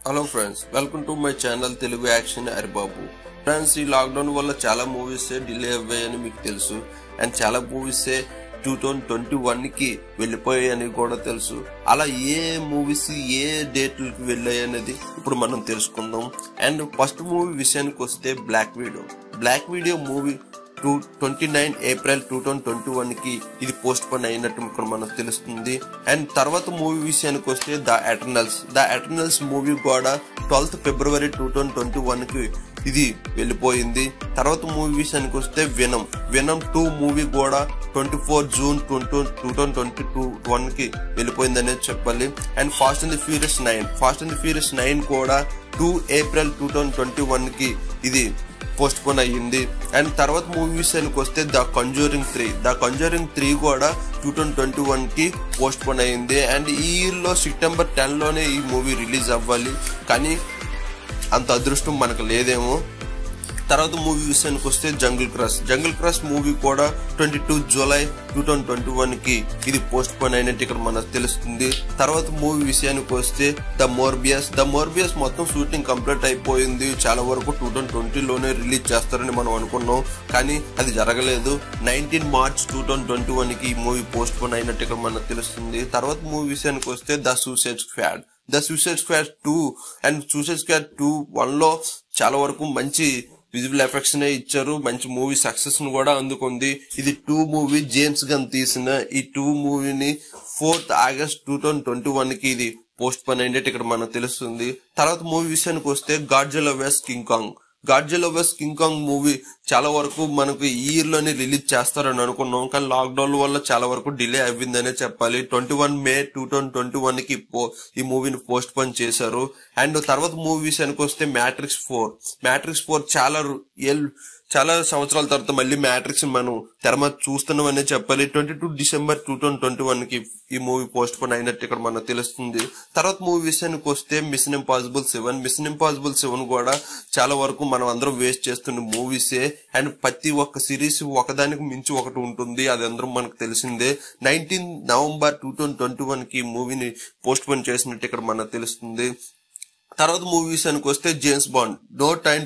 Hello friends, welcome to my channel Telugu action Haribabu. Friends, ఈ lockdown వల్ల చాలా మూవీస్ డిలే అవ్వాయని మీకు తెలుసు. అండ్ చాలా మూవీస్ 2021కి వెళ్ళిపోయాయని కూడా తెలుసు. అలా ఏ మూవీస్ ఏ డేట్లకి వెళ్ళాయి అనేది ఇప్పుడు మనం తెలుసుకుందాం. అండ్ ఫస్ట్ మూవీ విషయానికి వస్తే బ్లాక్ వీడియో మూవీ 29 ఏప్రిల్ 2021కి ఇది పోస్ట్ పోన్ అయినట్టు ఇక్కడ మనకు తెలుస్తుంది. అండ్ తర్వాత మూవీ విషయానికి వస్తే ద ఎటర్నల్స్ మూవీ కూడా 12th ఫిబ్రవరి 2021కి ఇది వెళ్ళిపోయింది. తర్వాత మూవీ విషయానికి వస్తే వినమ్ 2 మూవీ కూడా 24 జూన్ 2021కి వెళ్ళిపోయింది అనేది చెప్పాలి. అండ్ ఫాస్ట్ అండ్ ఫ్యూరియస్ 9 కూడా 2 ఏప్రిల్ 2021కి ఇది పోస్ట్ పోన్ అయ్యింది. అండ్ తర్వాత మూవీ విషయానికి వస్తే ద కంజూరింగ్ 3 కూడా 2021కి పోస్ట్ పోన్ అయ్యింది. అండ్ ఈ ఇయర్ లో సెప్టెంబర్ 10 లోనే ఈ మూవీ రిలీజ్ అవ్వాలి, కానీ అంత అదృష్టం మనకు లేదేమో. తర్వాత మూవీ విషయానికి వస్తే జంగిల్ క్రాస్ మూవీ కూడా 22 జూలై 2021కి ఇది పోస్ట్ పోన్ అయినట్టు ఇక్కడ మనకు తెలుస్తుంది. తర్వాత మూవీ విషయానికి వస్తే ద మోర్బియస్ మొత్తం షూటింగ్ కంప్లీట్ అయిపోయింది. చాలా వరకు 2020లోనే రిలీజ్ చేస్తారని మనం అనుకున్నాం, కానీ అది జరగలేదు. 19 మార్చ్ 2021కి ఈ మూవీ పోస్ట్ పోన్ అయినట్టు ఇక్కడ మనకు తెలుస్తుంది. తర్వాత మూవీ విషయానికి వస్తే the Suicide Squad 2 and Suicide Squad 2 1లో చాలా వరకు మంచి విజువల్ ఎఫెక్ట్స్ నే ఇచ్చారు. మంచి మూవీ సక్సెస్ ను కూడా అందుకుంది. ఇది 2 మూవీ జేమ్స్ గన్ తీసిన ఈ 2 మూవీని 4th ఆగస్ట్ 2021కి ఇది పోస్ట్ పోన్ అయినట్టు ఇక్కడ మనకు తెలుస్తుంది. తర్వాత మూవీ విషయానికి వస్తే Godzilla vs King Kong movie చాలా వరకు మనకు ఈ ఇయర్ లోనే రిలీజ్ చేస్తారని అనుకున్నాం, కానీ లాక్డౌన్ వల్ల చాలా వరకు డిలే అవ్విందనే చెప్పాలి. 21 మే 2021కి ఈ మూవీని పోస్ట్ పోన్ చేశారు. అండ్ తర్వాత మూవీ విషయానికి వస్తే మ్యాట్రిక్స్ 4 చాలా సంవత్సరాల తర్వాత మళ్ళీ మ్యాట్రిక్స్ మనం తెరమ చూస్తున్నాం అనే చెప్పాలి. 22 డిసెంబర్ 2021కి ఈ మూవీ పోస్ట్ పోన్ అయినట్టు ఇక్కడ మనకు తెలుస్తుంది. తర్వాత మూవీ విషయానికి వస్తే మిషన్ ఇంపాసిబుల్ 7 కూడా చాలా వరకు మనం అందరం వేస్ట్ చేస్తున్న మూవీసే. అండ్ ప్రతి ఒక్క సిరీస్ ఒకదానికి మించి ఒకటి ఉంటుంది, అది అందరం మనకు తెలిసిందే. 19 నవంబర్ 2021కి ఈ మూవీని పోస్ట్ పోన్ చేసినట్టు ఇక్కడ మనకు తెలుస్తుంది. తర్వాత మూవీ విషయానికి వస్తే James Bond no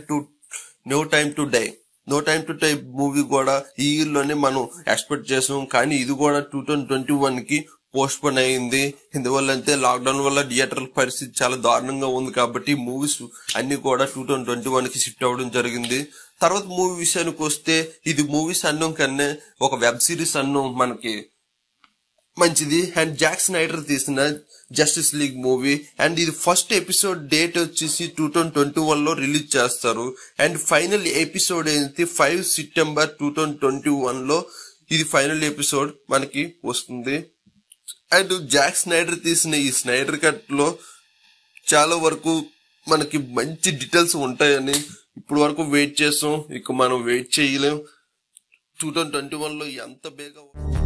time to die movie కూడా ఈ ఇయర్ లోనే మనం ఎక్స్పెక్ట్ చేసాం, కానీ ఇది కూడా 2021కి పోస్ట్ పోన్ అయింది. ఇందువల్ల అయితే లాక్డౌన్ వల్ల థియేటర్ల పరిస్థితి చాలా దారుణంగా ఉంది, కాబట్టి మూవీస్ అన్ని కూడా 2021కి షిఫ్ట్ అవ్వడం జరిగింది. తర్వాత మూవీ విషయానికి వస్తే ఇది మూవీస్ అన్నం కన్నా ఒక వెబ్ సిరీస్ అన్నం మనకి మంచిది. అండ్ జాక్ స్నైడర్ తీసిన జస్టిస్ లీగ్ మూవీ. అండ్ ఇది ఫస్ట్ ఎపిసోడ్ డేట్ వచ్చేసి 2021లో రిలీజ్ చేస్తారు. అండ్ ఫైనల్ ఎపిసోడ్ ఏంటి 5 సెప్టెంబర్ 2021లో ఇది ఫైనల్ ఎపిసోడ్ మనకి వస్తుంది. అండ్ జాక్ స్నైడర్ తీసిన ఈ స్నైడర్ కట్ లో చాలా వరకు మనకి మంచి డీటెయిల్స్ ఉంటాయని ఇప్పుడు వరకు వెయిట్ చేస్తాం, ఇక మనం వెయిట్ చేయలేం. 2021లో ఎంత బేగా